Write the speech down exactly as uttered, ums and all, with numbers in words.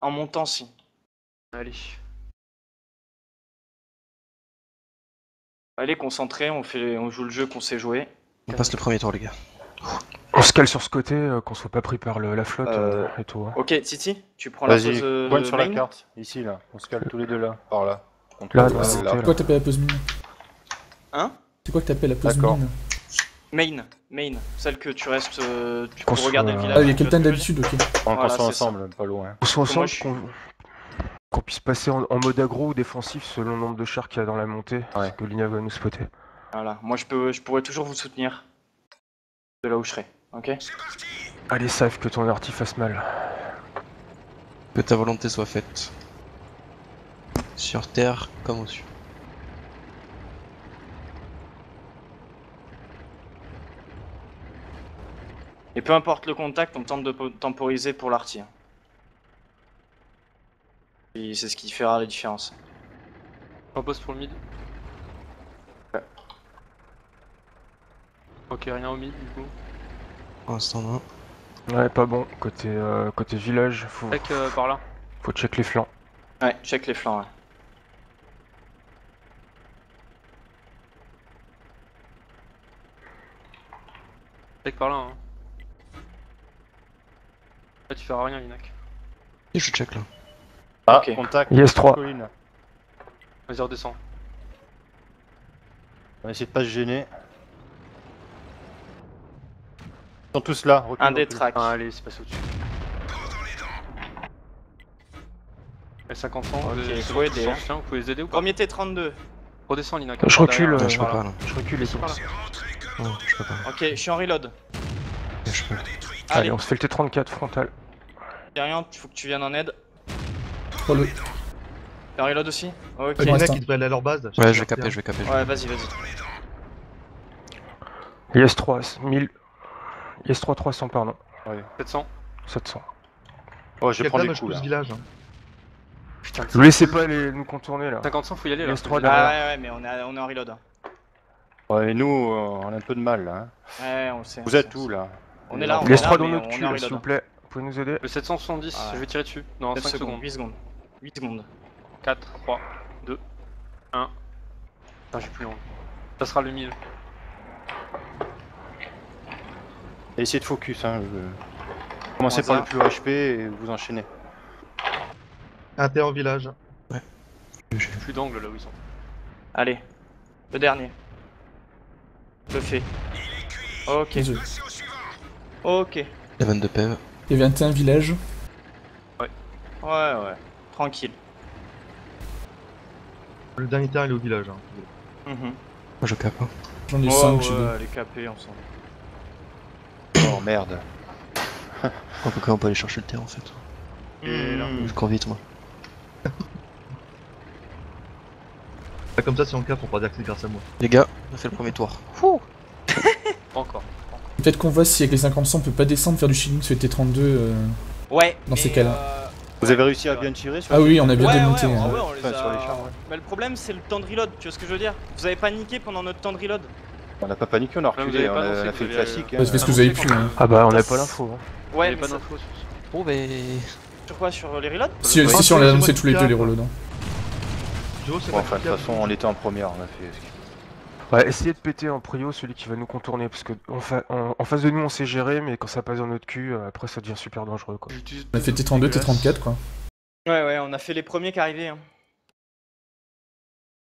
En montant, si. Allez. Allez, concentré, on, fait, on joue le jeu qu'on sait jouer. On passe le premier tour, les gars. On se cale sur ce côté, euh, qu'on soit pas pris par le, la flotte Euh, euh, et tout. Hein. Ok, Titi, tu prends la Vas-y, pause euh, pointe sur la main. carte, ici là. On se cale tous les deux là, par là. Contre Là, le- dans la montée, là. là. C'est quoi que t'appelles la pause mine? Hein? C'est quoi que t'appelles la pause D'accord. mine? Main, main. Celle que tu restes euh, tu Qu'on pour regarder soit- le Ah, village. il y a tu vois quelqu'un ce que je veux dire d'habitude, ok. On Voilà, soit c'est ensemble, pas loin. On soit Parce que moi, ensemble, je suis- qu'on qu'on puisse passer en, en mode aggro ou défensif selon le nombre de chars qu'il y a dans la montée. Parce que Lina va nous spotter. Voilà, moi je, peux, je pourrais toujours vous soutenir. De là où je serai, ok? Allez, safe, que ton arty fasse mal. Que ta volonté soit faite. Sur terre comme au-dessus. Et peu importe le contact, on tente de po- temporiser pour l'arty. Et c'est ce qui fera la différence. On pose pour le mid. Ouais. Ok, rien au mid du coup. Pour l'instant, non. Ouais, pas bon. Côté, euh, côté village, faut, Tac euh, par là. faut check les flancs. Ouais, check les flancs, ouais. Tac par là. Hein. Là tu feras rien, Linak. Et je check là. Ah, Ok. contact, Yes trois. colline. Vas-y, redescends. On va essayer de pas se gêner. Ils sont tous là, recule, Un des recule. tracks. Ah, allez, c'est passé au-dessus. Les cinquante ans, Ok, vous, faut aider, hein. vous pouvez les aider ou pas? Premier T trente-deux. Redescends, Linak. Je par recule, derrière, euh, je par peux là. pas là. Je recule les Par là. sources. Non, je peux pas. Ok, je suis en reload. Je peux. Allez, Allez, on se fait le T trente-quatre frontal. Tyrion, il faut que tu viennes en aide. Oh, le... T'es en reload aussi? Ok. Ouais, Les mecs Instant. ils devraient aller à leur base. Ouais, je vais caper, je vais caper. Ouais, vas-y, vas-y. Yes trois, mille. Yes trois trois cents, pardon. sept cents. sept cents. Oh, je vais prendre Quelqu'un des me coups pousse là. village. hein. Putain, Ne laissez pas les, nous contourner là. cinquante cents, faut y aller là. Yes trois Ah derrière. ouais, ouais, mais on est, on est en reload. hein. Ouais, et nous, euh, on a un peu de mal là. hein. Ouais, on le sait. Vous on êtes sait, où on sait. là? On est là, on est Yes là, trois dans mais notre on est cul, en là, s'il vous reload. plaît. Vous pouvez nous aider? Le sept cent soixante-dix, Ah ouais. je vais tirer dessus. Dans neuf cinq secondes, secondes. huit secondes. huit secondes. quatre, trois, deux, un. Putain, j'ai plus long. Ça sera le mille. Et essayez de focus, hein. je- Commencez par Moins le plus H P et vous enchaînez. Un T en village. J'ai plus d'angle là où ils sont. Allez, le dernier. Le fait. Ok. Désolé. Ok. Il y a vingt-deux P V. Il y avait vingt et un villages. Ouais, ouais. Tranquille. Le dernier terrain il est au village. hein. Mhm. Moi je cape. hein. J'en ai Ouais, cinq chez ouais, deux. les capés ensemble. Oh merde. En tout cas, on peut aller chercher le terre en fait. Et là. Mhm. Je cours vite moi. Ah, comme ça si on cap on pourra dire que c'est grâce à moi. Les gars, on a fait le premier tour. Pas encore. Peut-être qu'on voit si avec les cinquante cents on peut pas descendre faire du shielding sur les T trente-deux. euh, Ouais. Dans ces mais, cas-là. euh, Vous avez réussi à bien tirer sur Ah les- oui, on a bien Ouais, démonté. ouais, hein. ouais, on les Enfin, a... sur les chars, ouais. Mais le problème, c'est le temps de reload, tu vois ce que je veux dire? Vous avez paniqué pendant notre temps de reload. On n'a pas paniqué, on a Là, vous reculé, avez on pas a, annoncé on a que fait vous le aviez- classique. Ouais, hein. c'est parce que vous avez pu. Hein. Ah bah, on n'a pas l'info. Hein. Il y Ouais, avait mais pas ça- d'infos sur ça. Oh, mais. sur quoi? Sur les reloads? Si, si, si, on l'a annoncé tous les deux les reloads. hein. Joe, c'est Bon, pas enfin, de toute façon, on était en première, on a fait ce qu'il faut. Ouais, essayez de péter en prio celui qui va nous contourner. Parce que en, fa- en- en face de nous, on sait gérer, mais quand ça passe dans notre cul, euh, après ça devient super dangereux quoi. J'utilise On a fait deux T trente-deux, T dégueulasses. trente-quatre quoi. Ouais, ouais, on a fait les premiers qui arrivaient. Hein.